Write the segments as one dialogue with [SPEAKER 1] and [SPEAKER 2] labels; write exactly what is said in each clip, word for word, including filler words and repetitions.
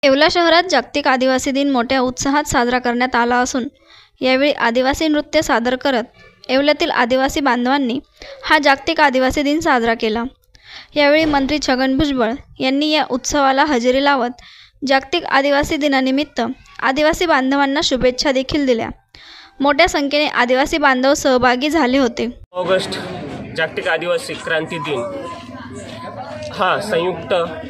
[SPEAKER 1] येवला शहरात जागतिक आदिवासी दिन मोठ्या उत्साहात साजरा करण्यात आला असून यावेळी आदिवासी नृत्य सादर करत येवल्यातील आदिवासी बांधवांनी हा जागतिक आदिवासी दिन साजरा केला। यावेळी मंत्री छगन भुजबळ यांनी या उत्सवाला हजेरी लावत जागतिक आदिवासी दिनानिमित्त आदिवासी बांधवांना शुभेच्छा देखील दिल्या। मोठ्या संख्येने आदिवासी बांधव सहभागी झाले होते।
[SPEAKER 2] ऑगस्ट जागतिक आदिवासी क्रांती दिन हा संयुक्त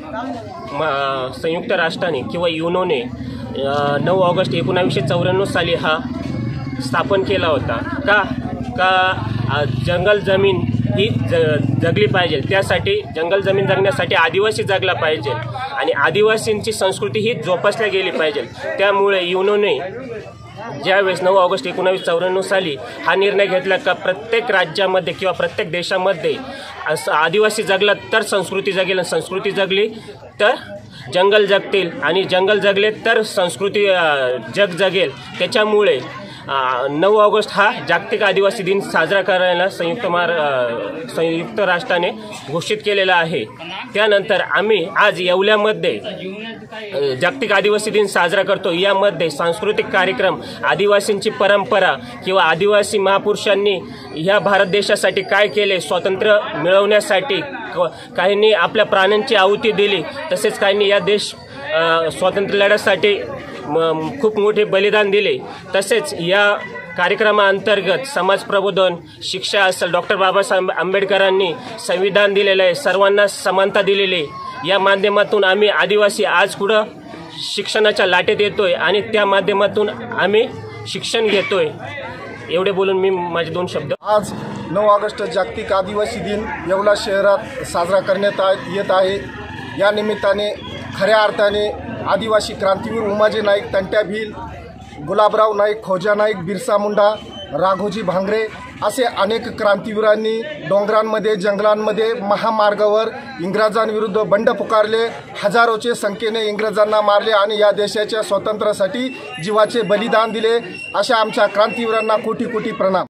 [SPEAKER 2] संयुक्त राष्ट्राने किंवा युनोने नऊ ऑगस्ट एकोणावीसशे चौऱ्याण्णव साली हा स्थापन केला होता। का का जंगल जमीन ही ज जगली पाहिजे, त्यासाठी जंगल जमीन जगण्यासाठी आदिवासी जगला पाहिजे आणि आदिवासींची संस्कृती ही जोपासल्या गेली पाहिजे। त्यामुळे युनोने ज्यावेळेस नऊ ऑगस्ट एकोणावीसशे चौऱ्याण्णव साली हा निर्णय घेतला का प्रत्येक राज्यामध्ये किंवा प्रत्येक देशामध्ये असं आदिवासी जगला तर संस्कृती जगेल आणि संस्कृती जगली तर जंगल जगतील आणि जंगल जगले तर संस्कृती जग जगेल। त्याच्यामुळे नऊ ऑगस्ट हा जागतिक आदिवासी दिन साजरा करायला संयुक्त महार संयुक्त राष्ट्राने घोषित केलेला आहे। त्यानंतर आम्ही आज येवल्यामध्ये जागतिक आदिवासी दिन साजरा करतो। यामध्ये सांस्कृतिक कार्यक्रम, आदिवासींची परंपरा किंवा आदिवासी महापुरुषांनी ह्या भारत देशासाठी काय केले, स्वातंत्र्य मिळवण्यासाठी काहींनी आपल्या प्राणांची आहुती दिली, तसेच काहींनी या देश स्वातंत्र्य लढ्यासाठी खूप मोठे बलिदान दिले। तसेच या कार्यक्रमाअंतर्गत समाज प्रबोधन, शिक्षा असेल, डॉक्टर बाबासाहेब आंबेडकरांनी संविधान दिलेलं आहे, सर्वांना समानता दिलेली। या माध्यमातून आम्ही आदिवासी आज कुठं शिक्षणाच्या लाटेत येतोय आणि त्या माध्यमातून आम्ही शिक्षण घेतोय। एवढे बोलून मी माझे दोन शब्द।
[SPEAKER 3] आज नऊ ऑगस्ट जागतिक आदिवासी दिन येवला शहरात साजरा करण्यात येत आहे। या निमित्ताने खऱ्या अर्थाने आदिवासी क्रांतीवीर उमाजी नाईक, तंट्या भील, गुलाबराव नाईक, खोजा नाईक, बिरसा मुंडा, राघोजी भांगरे असे अनेक क्रांतीवीरांनी डोंगरांमध्ये, जंगलांमध्ये, महामार्गावर इंग्रजांविरुद्ध बंड पुकारले। हजारोचे संख्येने इंग्रजांना मारले आणि या देशाच्या स्वातंत्र्यासाठी जीवाचे बलिदान दिले। अशा आमच्या क्रांतीवीरांना कोटी कोटी प्रणाम।